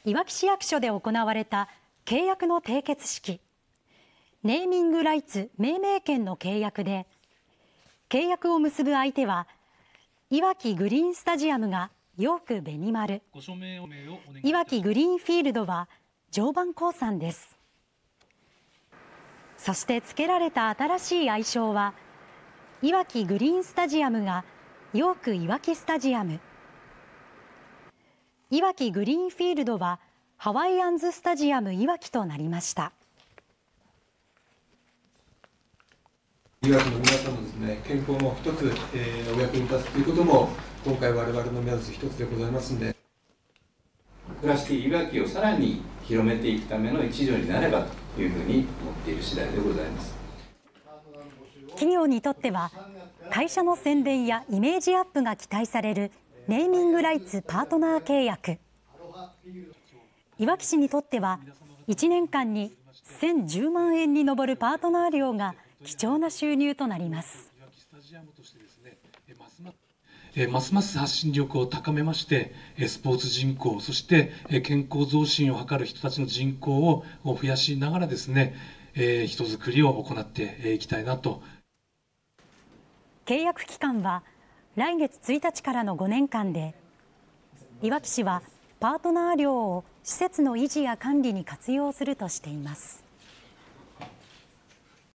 いわき市役所で行われた契約の締結式。ネーミングライツ命名権の契約で、契約を結ぶ相手はいわきグリーンスタジアムがヨークベニマル、いわきグリーンフィールドは常磐興産です。そして付けられた新しい愛称はいわきグリーンスタジアムがヨークいわきスタジアム、いわきグリーンフィールドはハワイアンズスタジアムいわきとなりました。 いわきの皆さんのですね、健康も一つ、お役に立つということも今回我々の目指す一つでございますので、 倉敷いわきをさらに広めていくための一助になればというふうに思っている次第でございます。 企業にとっては会社の宣伝やイメージアップが期待されるネーミングライツパートナー契約。いわき市にとっては1年間に1010万円に上るパートナー料が貴重な収入となります。 ますます発信力を高めまして、スポーツ人口、そして健康増進を図る人たちの人口を増やしながらですね、人づくりを行っていきたいなと。 契約期間は来月1日からの5年間で、いわき市はパートナー料を施設の維持や管理に活用するとしています。